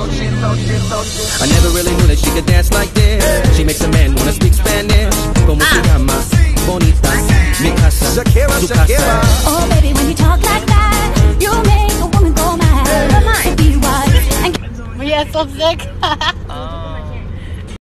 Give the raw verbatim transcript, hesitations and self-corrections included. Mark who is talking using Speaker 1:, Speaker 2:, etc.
Speaker 1: I never really knew that she could dance like this. She makes a man wanna speak Spanish. Como se llama? Bonita, mi casa, su casa.
Speaker 2: Oh baby, when you talk like that, you make a woman go mad. Be wise and
Speaker 3: We are so sick.